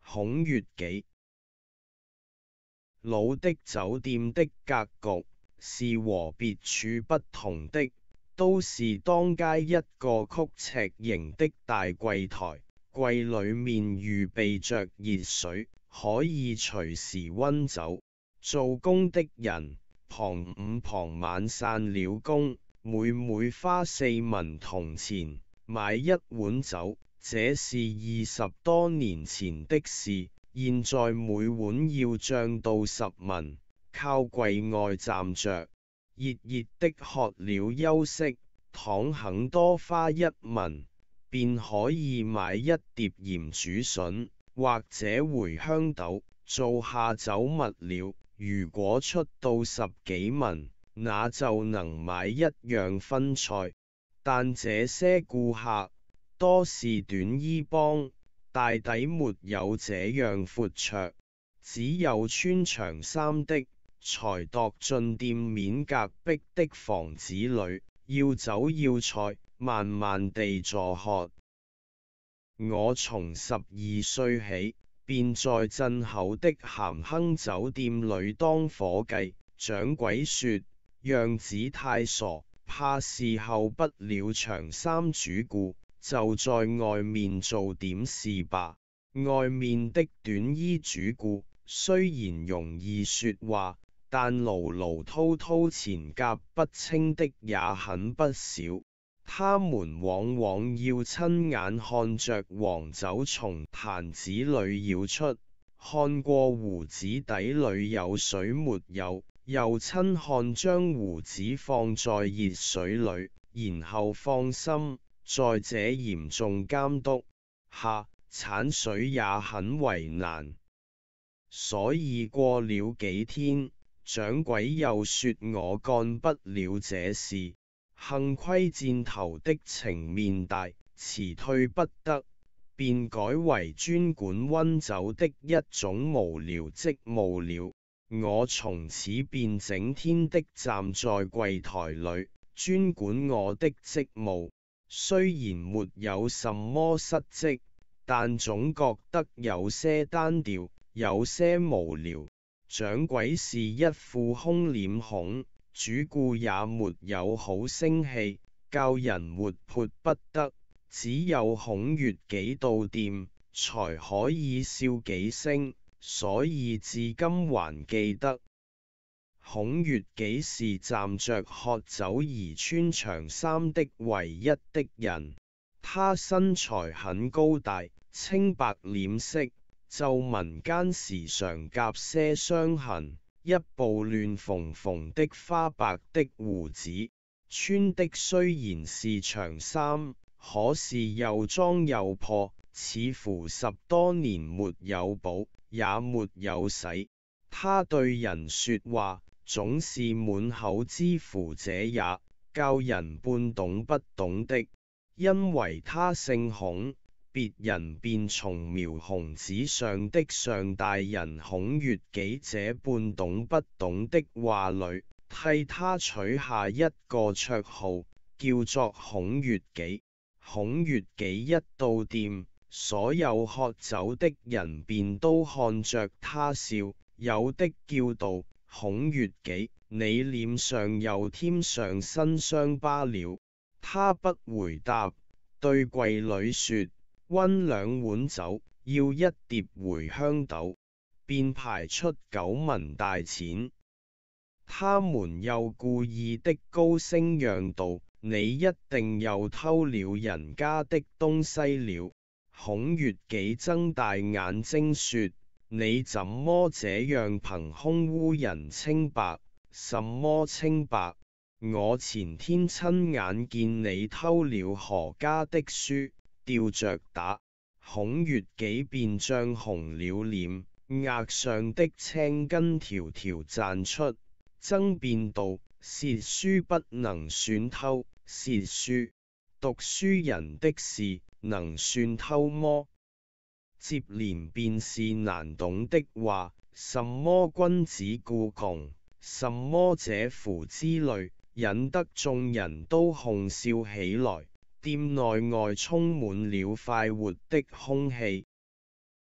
孔乙己。老的酒店的格局是和別處不同的，都是當街一個曲尺形的大櫃台，櫃裡面預備着熱水，可以隨時溫酒。做工的人傍午傍晚散了工，每花4文銅錢買一碗酒，這是20多年前的事。現在每碗要漲到10文，靠櫃外站着，熱的渴了休息，倘肯多花1文，便可以買一碟鹽煮筍，或者茴香豆，做下酒物了。如果出到10幾文，那就能買一樣分菜。但這些顧客多是短衣幫，大抵沒有這樣闊綽，只有穿長衫的，才踱進店面隔壁的房子裡，要酒要菜，慢慢地坐喝。我從12歲起，便在鎮口的咸亨酒店裡當夥計。掌櫃說，樣子太傻，怕伺候不了長衫主顧，就在外面做點事吧。外面的短衣主顧雖然容易說話，但滔滔錢夾不清的也很不少。他們往往要親眼看着黃酒從壇子裡舀出，看過壺子底裡有水沒有，又親看將壺子放在熱水裡，然後放心。在這嚴重監督下，鏟水也很為難。所以過了幾天，掌櫃又說我幹不了這事。幸虧箭頭的情面大，辭退不得，便改為專管溫酒的一種無聊職務了。我從此便整天的站在櫃台裡，專管我的職務。雖然沒有什麼失職，但總覺得有些單調，有些無聊。掌櫃是一副兇臉孔，主顧也沒有好聲氣，教人活潑不得。只有孔乙己到店，才可以笑幾聲，所以至今還記得。孔乙己是站着喝酒而穿長衫的唯一的人。他身材很高大，青白臉色，皺紋間時常夾些傷痕，一部亂縫的花白的鬍子。穿的雖然是長衫，可是又髒又破，似乎10多年沒有補，也沒有洗。他對人說話總是滿口之乎者也，教人半懂不懂的。因為他姓孔，別人便從描紅紙上的上大人孔乙己這半懂不懂的話裡，替他取下一個綽號，叫做孔乙己。孔乙己一到店，所有喝酒的人便都看着他笑，有的叫道：孔乙己，你臉上又添上新傷疤了。他不回答，對櫃裡說：溫2碗酒，要一碟茴香豆，便排出9文大錢。他們又故意的高聲嚷道：你一定又偷了人家的東西了。孔乙己睜大眼睛說：你怎麼這樣憑空污人清白？什麼清白？我前天親眼見你偷了何家的書，吊着打。孔乙己便漲紅了臉，額上的青筋條條綻出，爭辯道：竊書不能算偷，竊書，讀書人的事，能算偷麼？接連便是難懂的話，什麼君子固窮，什麼這乎之類，引得眾人都哄笑起來，店內外充滿了快活的空氣。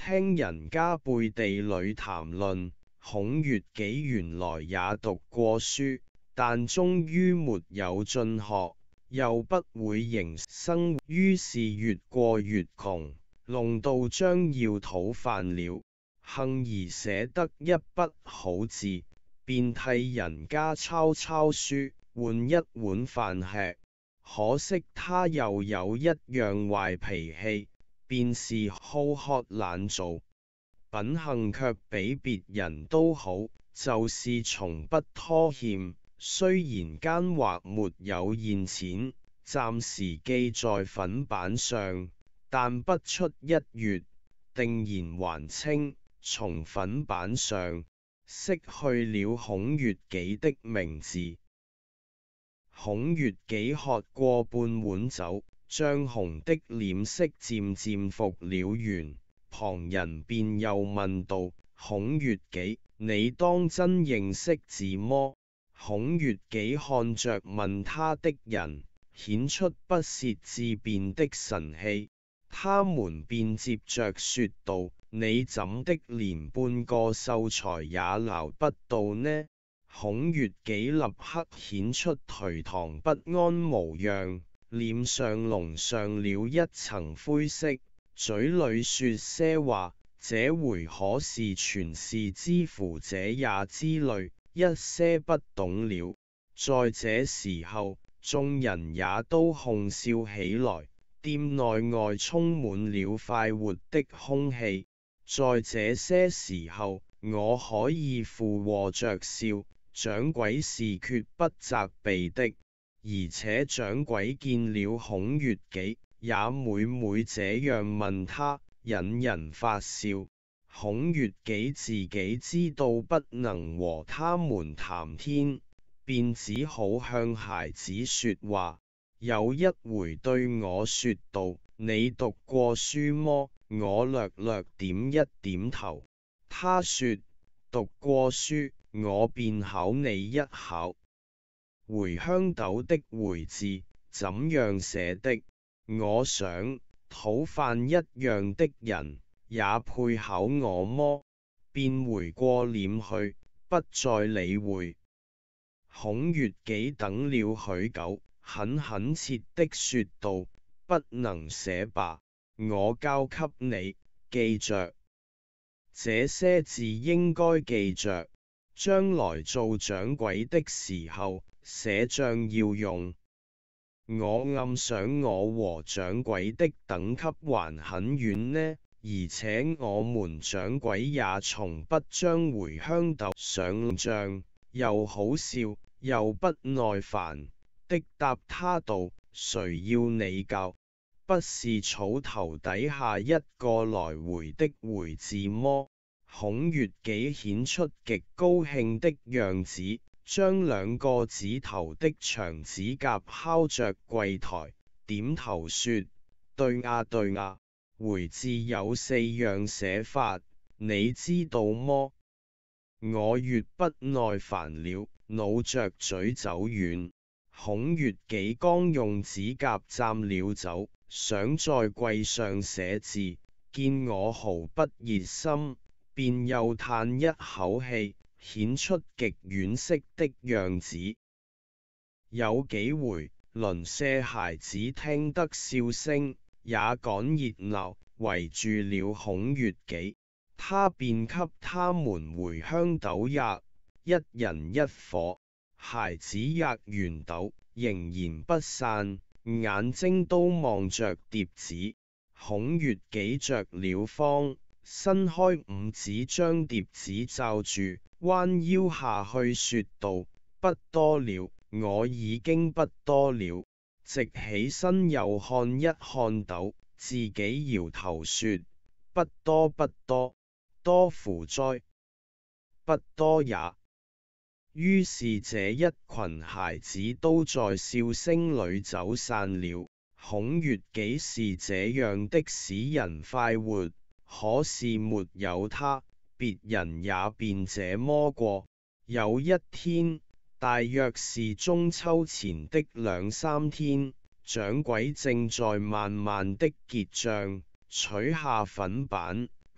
聽人家背地裏談論，孔乙己原來也讀過書，但終於沒有進學，又不會營生，於是越過越窮，弄到將要討飯了。幸而寫得一筆好字，便替人家抄抄書，換一碗飯吃。可惜他又有一樣壞脾氣，便是好喝懶做，品行卻比別人都好，就是從不拖欠。雖然間或沒有現錢，暫時記在粉板上，但不出一月，定然還清。從粉板上釋去了孔乙己的名字。孔乙己喝過半碗酒，漲紅的臉色漸漸復了原，旁人便又問道：孔乙己，你當真認識字麼？孔乙己看着問他的人，顯出不屑自辯的神氣。他們便接着說道：你怎的連半個秀才也撈不到呢？孔乙己立刻顯出頹唐不安模樣，臉上濃上了一層灰色，嘴裏說些話，這回可是全是之乎者也之類，一些不懂了。在這時候，眾人也都哄笑起來，店內外充滿了快活的空氣。在這些時候，我可以附和着笑，掌櫃是決不責備的。而且掌櫃見了孔乙己，也每每這樣問他，引人發笑。孔乙己自己知道不能和他們談天，便只好向孩子說話。有一回對我說道：你讀過書麼？我略略點一點頭。他說：讀過書，我便考你一考。茴香豆的茴字怎樣寫的？我想，討飯一樣的人也配考我麼？便回過臉去，不再理會。孔乙己等了許久，很懇切的說道：不能寫吧，我交給你，記着。這些字應該記着，將來做掌櫃的時候，寫賬要用。我暗想我和掌櫃的等級還很遠呢，而且我們掌櫃也從不將茴香豆上賬。又好笑又不耐煩的答他道：誰要你教？不是草頭底下一個來回的回字麼？孔乙己顯出極高興的樣子，將兩個指頭的長指甲敲着櫃台，點頭說：對呀對呀，回字有4樣寫法，你知道麼？我越不耐煩了，努着嘴走遠。孔乙己剛用指甲蘸了酒，想在櫃上寫字，見我毫不熱心，便又嘆一口氣，顯出極惋惜的樣子。有幾回，鄰舍孩子聽得笑聲，也趕熱鬧，圍住了孔乙己，他便給他們茴香豆軋，一人一顆。孩子軋完豆，仍然不散，眼睛都望着碟子。孔乙己着了慌，伸開五指將碟子罩住，彎腰下去說道：不多了，我已經不多了。直起身又看一看豆，自己搖頭說：不多不多，多乎哉？不多也。於是這一群孩子都在笑聲裏走散了。孔乙己是這樣的使人快活，可是沒有他，別人也便這麼過。有一天，大約是中秋前的2、3天，掌櫃正在慢慢的結賬，取下粉板，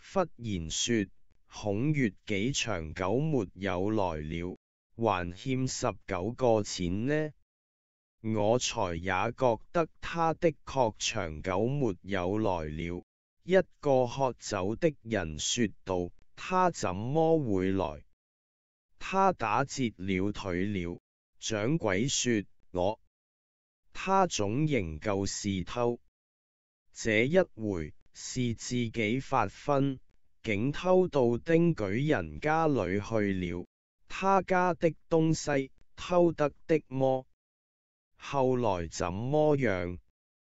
忽然說：孔乙己長久沒有來了，還欠19個錢呢。我才也覺得他的確長久沒有來了。一個喝酒的人說道：他怎麼會來？他打折了腿了。掌櫃說：他總仍舊是偷，這一回是自己發昏，竟偷到丁舉人家裏去了。他家的東西偷得的麼？後來怎麼樣？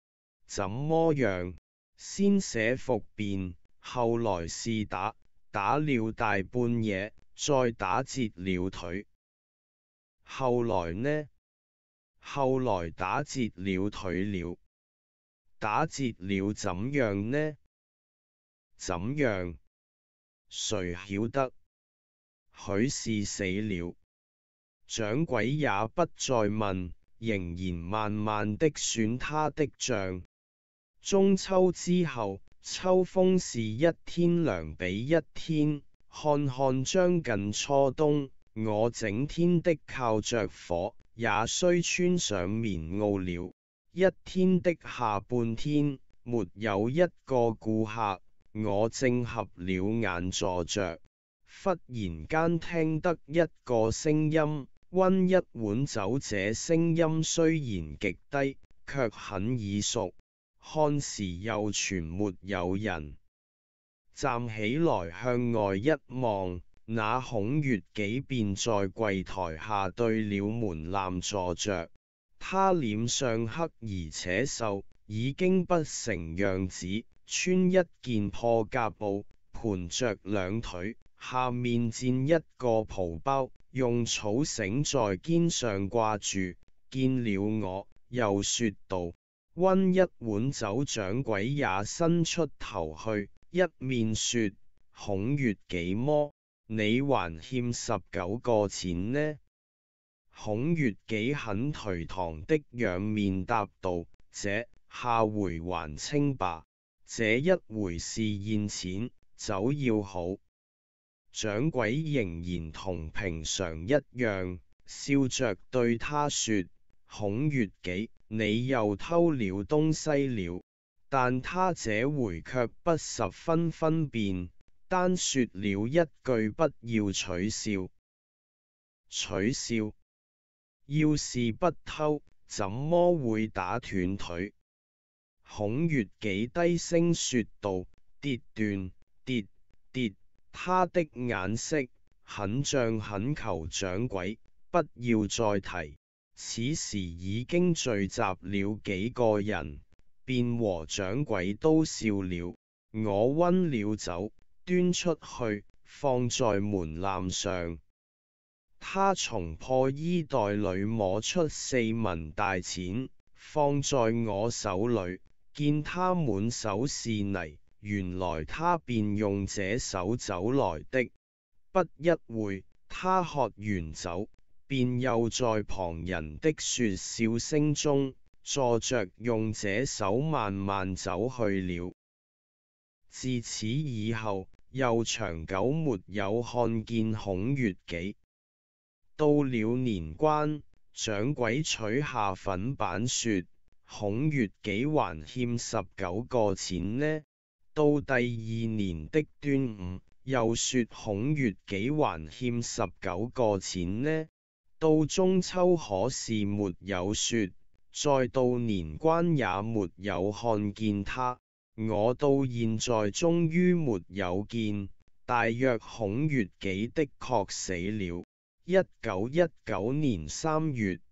先寫服辯，後來是打了大半夜，再打折了腿。後來呢？後來打折了腿了。打折了怎樣呢？怎樣？誰曉得？許是死了。掌櫃也不再問，仍然慢慢的算他的賬。中秋之後，秋風是一天涼比一天，看將近初冬，我整天的靠着火，也須穿上棉襖了。一天的下半天，沒有一個顧客，我正合了眼坐着，忽然間聽得一個聲音：溫一碗酒。這聲音雖然極低，卻很耳熟。看時又全沒有人，站起來向外一望，那孔乙己便在櫃台下對了門檻坐着。他臉上黑而且瘦，已經不成樣子，穿一件破夾布，盤着兩腿，下面墊一個蒲包，用草繩在肩上掛住。見了我，又說道：溫一碗酒。掌櫃也伸出頭去，一面說：孔乙己麼？你還欠19個錢呢？孔乙己很頹唐的仰面答道：這下回還清吧，這一回是現錢，酒要好。掌櫃仍然同平常一樣，笑着對他說：孔乙己，你又偷了東西了。但他這回卻不十分分辨，單說了一句：不要取笑。取笑？要是不偷，怎麼會打斷腿？孔乙己低聲說道：跌斷。他的眼色很像，懇求掌櫃不要再提。此時已經聚集了幾個人，便和掌櫃都笑了。我溫了酒，端出去，放在門檻上。他從破衣袋裏摸出4文大錢，放在我手裏，見他滿手是泥，原來他便用這手走來的。不一會，他喝完酒，便又在旁人的說笑聲中，坐着用這手慢慢走去了。自此以後，又長久沒有看見孔乙己。到了年關，掌櫃取下粉板說：孔乙己還欠19個錢呢。到第2年的端午，又說孔乙己還欠19個錢呢。到中秋可是沒有說，再到年關也沒有看見他。我到現在終於沒有見，大約孔乙己的確死了。1919年3月。